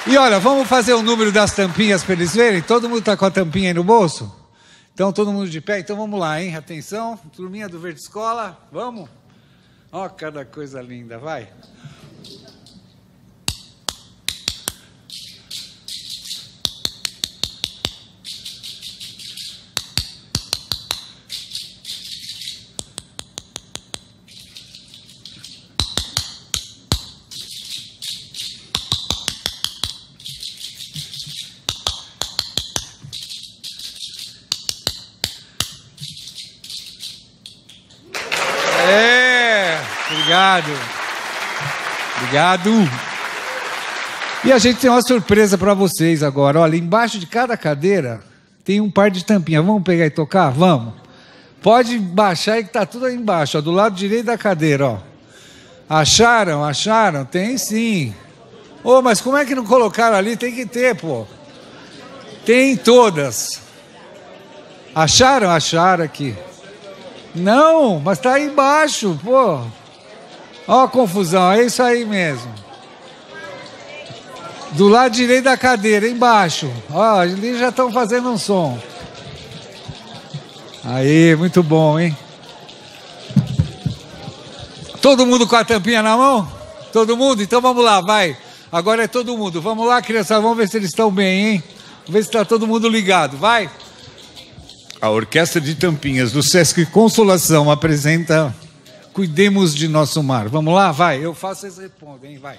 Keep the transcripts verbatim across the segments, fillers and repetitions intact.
E olha, vamos fazer o número das tampinhas para eles verem? Todo mundo está com a tampinha aí no bolso? Então, todo mundo de pé? Então, vamos lá, hein? Atenção, turminha do Verde Escola, vamos? Ó, cada coisa linda, vai. É, obrigado. Obrigado. E a gente tem uma surpresa para vocês agora. Olha, embaixo de cada cadeira tem um par de tampinhas. Vamos pegar e tocar? Vamos. Pode baixar aí que tá tudo aí embaixo, ó, do lado direito da cadeira, ó. Acharam? Acharam? Tem sim. Ô, oh, mas como é que não colocaram ali? Tem que ter, pô. Tem todas. Acharam? Acharam aqui. Não, mas tá aí embaixo, pô. Ó a confusão, é isso aí mesmo. Do lado direito da cadeira, embaixo. Ó, ali já estão fazendo um som. Aí, muito bom, hein? Todo mundo com a tampinha na mão? Todo mundo? Então vamos lá, vai. Agora é todo mundo. Vamos lá, criançada, vamos ver se eles estão bem, hein? Vamos ver se está todo mundo ligado, vai. A Orquestra de Tampinhas do Sesc Consolação apresenta Cuidemos de Nosso Mar. Vamos lá? Vai. Eu faço, vocês respondem, hein? Vai.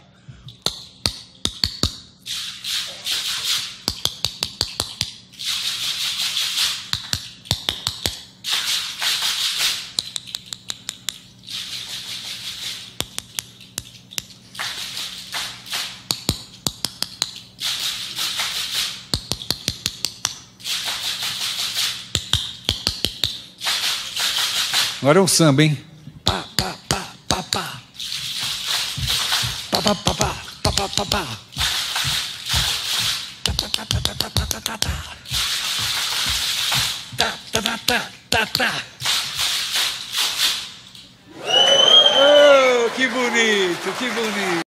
Agora é o samba, hein? Pá, pá, pá, pá, pá. Pá, pá, pá, pá, pá, pá, pá, pá. Tá, tá, tá, tá, tá, tá, tá, tá, tá. Tá, tá, tá, tá, tá, tá. Oh, que bonito, que bonito.